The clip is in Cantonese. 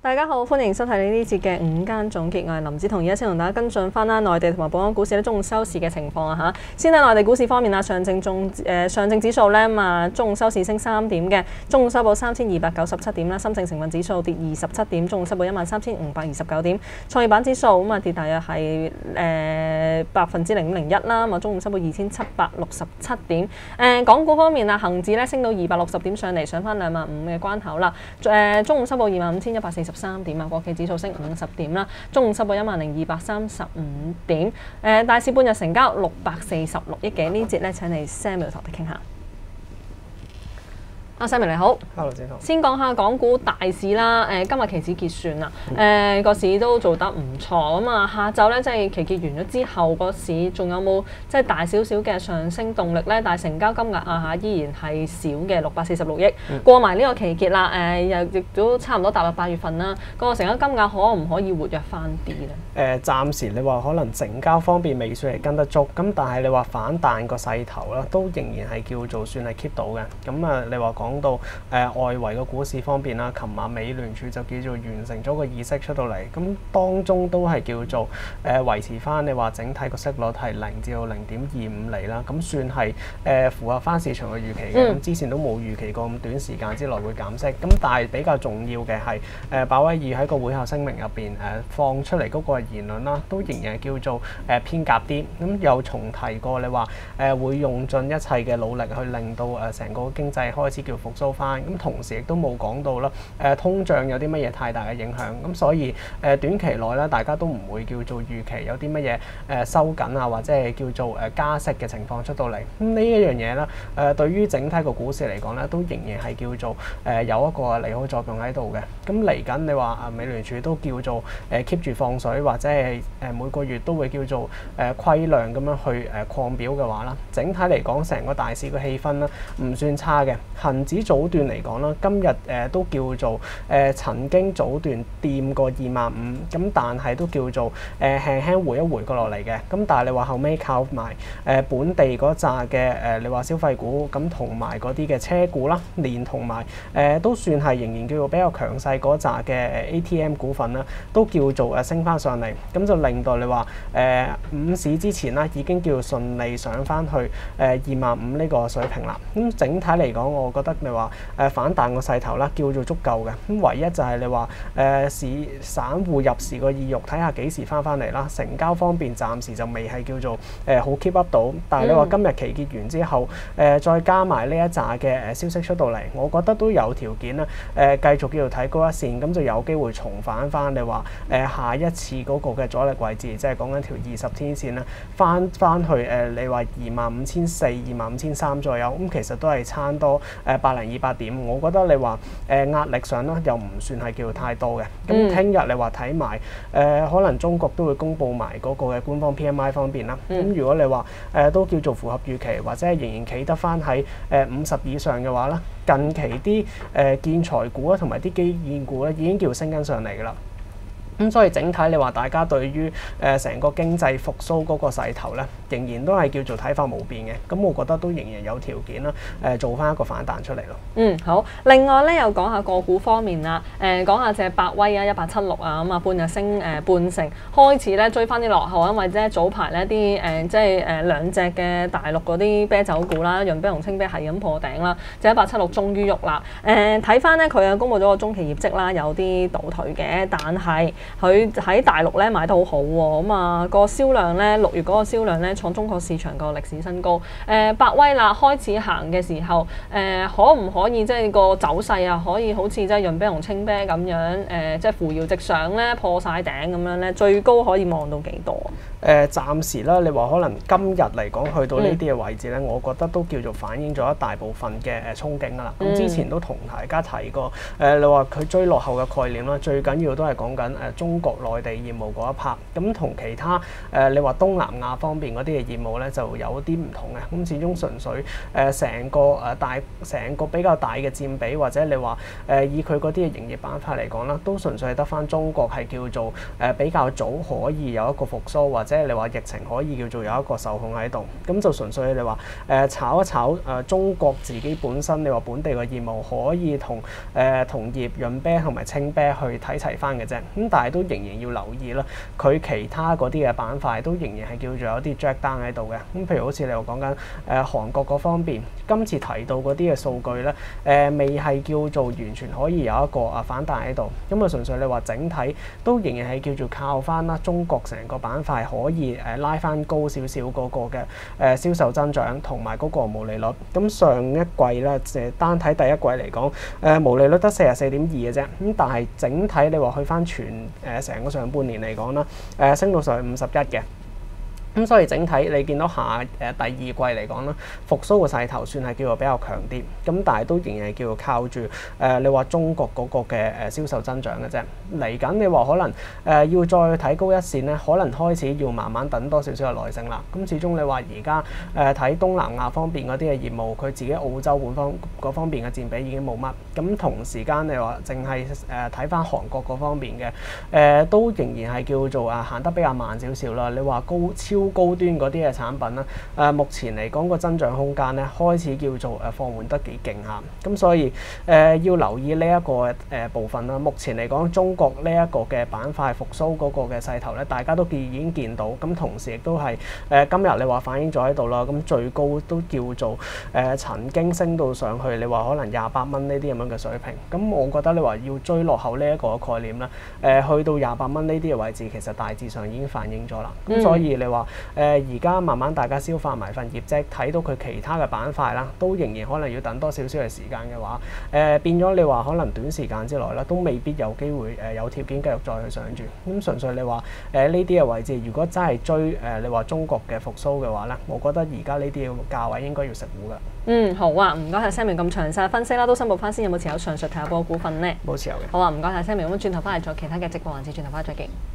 大家好，歡迎收睇呢啲節嘅午間總結，我係林子彤，而家先同大家跟進翻啦內地同埋本港股市咧中午收市嘅情況啊嚇。先睇內地股市方面啊，上證指數咧中午收市升3點嘅，中午收報3297點啦。深證成分指數跌27點，中午收報13529點。創業板指數跌大約係0.01%啦，中午收報2767點。港股方面啊，恆指咧升到260點上嚟，上翻25000嘅關口啦。中午收報25143點啊，國企指數升50點啦，中午收報10235點。大市半日成交646億嘅，呢節咧請嚟 Samuel 同我哋傾下。Samuel 你好 ，Hello 子彤。 先講下港股大市啦，今日期指結算啦，個市都做得唔錯咁啊。下晝咧即係期結完咗之後，個市仲有冇即係大少少嘅上升動力咧？但係成交金額啊依然係少嘅646億，過埋呢個期結啦，又亦都差唔多踏入8月份啦。個成交金額可唔可以活躍翻啲咧？ 暫時你話可能成交方面未算係跟得足，咁但係你話反彈個勢頭啦，都仍然係叫做算係 keep 到嘅。咁啊，你話講到外圍個股市方面啦，琴晚美聯儲就叫做完成咗個議息出到嚟，咁當中都係叫做維持翻你話整體個息率係0至到0.25厘啦，咁算係符合翻市場嘅預期嘅。咁之前都冇預期過咁短時間之內會減息，咁但係比較重要嘅係鮑威爾喺個會後聲明入邊放出嚟嗰個言論啦，都仍然係叫做偏鴿啲，咁又重提過你話會用盡一切嘅努力去令到成個經濟開始叫復甦翻，咁同時亦都冇講到啦通脹有啲乜嘢太大嘅影響，咁所以短期內咧大家都唔會叫做預期有啲乜嘢收緊啊，或者係叫做加息嘅情況出到嚟。咁呢一樣嘢咧對於整體個股市嚟講咧，都仍然係叫做有一個利好作用喺度嘅。咁嚟緊你話美聯儲都叫做keep 住放水，或者係每個月都會叫做規量咁樣去擴表嘅話啦，整體嚟講成個大市嘅氣氛啦唔算差嘅。恆指早段嚟講啦，今日都叫做曾經早段掂過25000，咁但係都叫做輕輕回一回過落嚟嘅。咁但係你話後尾靠埋本地嗰扎嘅你話消費股，咁同埋嗰啲嘅車股啦，連同埋都算係仍然叫做比較強勢嗰扎嘅ATM 股份啦，都叫做升翻上嚟，咁就令到你話午市之前啦已經叫做順利上翻去25000呢個水平啦。咁整體嚟講，我覺得你話反彈個勢頭啦，叫做足夠嘅。咁唯一就係你話散戶入市個意欲，睇下幾時翻嚟啦。成交方面暫時就未係叫做好 keep up 到，但係你話今日期結完之後再加埋呢一紮嘅消息出到嚟，我覺得都有條件啦繼續叫做睇高一線，咁就有機會重返翻你話下一次嗰個嘅阻力位置，即係講緊條20天線啦，翻去你話25400、25300左右，咁其實都係差多10200點。我覺得你話壓力上啦，又唔算係叫太多嘅。咁聽日你話睇埋可能中國都會公布埋嗰個嘅官方 PMI 方面啦。咁如果你話都叫做符合預期，或者係仍然企得翻喺50以上嘅話啦，近期啲建材股啊同埋啲基建股咧已經叫升緊上嚟㗎啦。咁所以整體你話大家對於成個經濟復甦嗰個勢頭咧，仍然都係叫做睇法冇變嘅。咁我覺得都仍然有條件啦，做翻一個反彈出嚟咯。 好。另外咧，又講下個股方面啦。講下隻百威啊，1876啊，咁啊半日升半成，開始咧追翻啲落後，因為即係早排咧啲即係兩隻嘅大陸嗰啲啤酒股啦，潤啤同青啤係咁破頂啦，就1876終於喐啦。睇翻咧佢公佈咗個中期業績啦，有啲倒退嘅，但係佢喺大陸咧買得好好喎，咁啊個銷量咧6月嗰個銷量咧創中國市場個歷史新高。百威啦開始行嘅時候，可唔可以即係個走勢啊，可以好似即係潤啤同青啤咁樣即係扶搖直上咧，破晒頂咁樣咧，最高可以望到幾多？ 暫時啦，你話可能今日嚟講去到呢啲嘅位置咧，我覺得都叫做反映咗一大部分嘅憧憬啦。咁之前都同大家提過，你話佢追落後嘅概念啦，最緊要都係講緊中國內地業務嗰一 part，咁同其他你話東南亞方面嗰啲嘅業務咧就有啲唔同嘅。咁始終純粹成個比較大嘅佔比，或者你話以佢嗰啲嘅營業板塊嚟講啦，都純粹係得翻中國係叫做比較早可以有一個復甦，或者你話疫情可以叫做有一個受控喺度。咁就純粹你話炒一炒中國自己本身你話本地嘅業務可以同業潤啤同埋青啤去睇齊翻嘅啫。咁但係都仍然要留意啦，佢其他嗰啲嘅板塊都仍然係叫做有啲 drag down 喺度嘅。咁譬如好似你話講緊韓國嗰方面，今次提到嗰啲嘅數據咧，未係叫做完全可以有一個反彈喺度。咁啊純粹你話整體都仍然係叫做靠翻啦，中國成個板塊可以拉翻高少少嗰個嘅銷售增長同埋嗰個毛利率。咁上一季咧，單睇第一季嚟講，毛利率得44.2嘅啫。咁但係整體你話去翻全成個上半年嚟講啦，升到上去51嘅。咁所以整體你見到第二季嚟講啦，復甦嘅勢頭算係叫做比較強啲，咁但係都仍然係叫做靠住你話中國嗰個嘅銷售增長嘅啫。嚟緊你話可能要再睇高一線咧，可能開始要慢慢等多少少嘅耐性啦。咁始終你話而家睇東南亞方面嗰啲嘅業務，佢自己澳洲嗰方面嘅佔比已經冇乜，咁同時間你話淨係睇翻韓國嗰方面嘅都仍然係叫做行得比較慢少少啦。你話超高端嗰啲嘅產品啦，目前嚟講個增長空間咧開始叫做放緩得幾勁下，咁所以要留意呢一個部分啦。目前嚟講，中國呢一個嘅板塊復甦嗰個嘅勢頭咧，大家都已經見到，咁同時亦都係今日你話反映咗喺度啦，咁最高都叫做曾經升到上去，你話可能28蚊呢啲咁樣嘅水平，咁我覺得你話要追落後呢一個概念啦，去到28蚊呢啲嘅位置，其實大致上已經反映咗啦，咁所以你話而家慢慢大家消化埋份業績，睇到佢其他嘅板塊啦，都仍然可能要等多少少嘅時間嘅話，變咗你話可能短時間之內啦，都未必有機會有條件繼續再去上住。咁純粹你話呢啲嘅位置，如果真係追你話中國嘅復甦嘅話咧，我覺得而家呢啲嘅價位應該要食糊㗎。 好啊，唔該晒 Samuel 咁詳細分析啦，都申報翻先有冇持有上述提及過股份呢？ 冇持有嘅。 好啊，唔該晒 Samuel，咁轉頭翻嚟做其他嘅直播環節，轉頭翻嚟再見。